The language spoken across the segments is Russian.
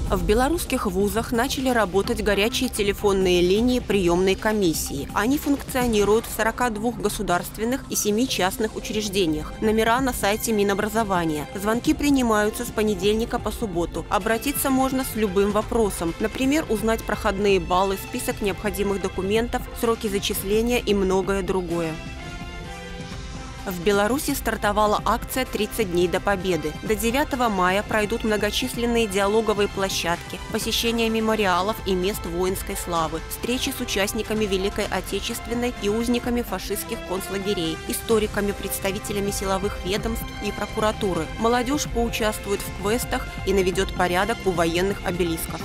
В белорусских вузах начали работать горячие телефонные линии приемной комиссии. Они функционируют в 42 государственных и 7 частных учреждениях. Номера на сайте Минобразования. Звонки принимаются с понедельника по субботу. Обратиться можно с любым вопросом. Например, узнать проходные баллы, список необходимых документов, сроки зачисления и многое другое. В Беларуси стартовала акция «30 дней до Победы». До 9 мая пройдут многочисленные диалоговые площадки, посещение мемориалов и мест воинской славы, встречи с участниками Великой Отечественной и узниками фашистских концлагерей, историками, представителями силовых ведомств и прокуратуры. Молодежь поучаствует в квестах и наведет порядок у военных обелисков.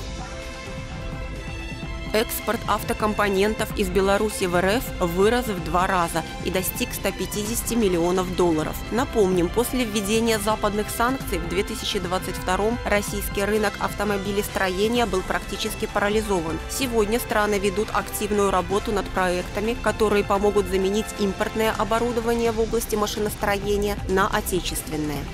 Экспорт автокомпонентов из Беларуси в РФ вырос в 2 раза и достиг 150 миллионов долларов. Напомним, после введения западных санкций в 2022 российский рынок автомобилестроения был практически парализован. Сегодня страны ведут активную работу над проектами, которые помогут заменить импортное оборудование в области машиностроения на отечественное.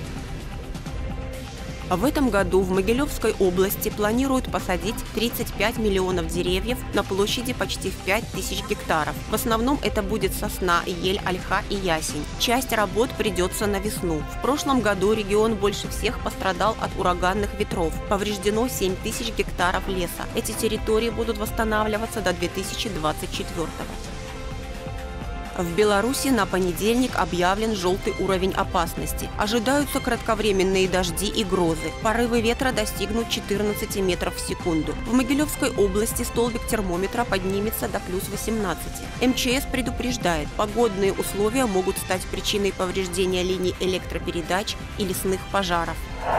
В этом году в Могилевской области планируют посадить 35 миллионов деревьев на площади почти в 5000 гектаров. В основном это будет сосна, ель, ольха и ясень. Часть работ придется на весну. В прошлом году регион больше всех пострадал от ураганных ветров. Повреждено 7000 гектаров леса. Эти территории будут восстанавливаться до 2024 года. В Беларуси на понедельник объявлен желтый уровень опасности. Ожидаются кратковременные дожди и грозы. Порывы ветра достигнут 14 метров в секунду. В Могилевской области столбик термометра поднимется до плюс 18. МЧС предупреждает, погодные условия могут стать причиной повреждения линий электропередач и лесных пожаров.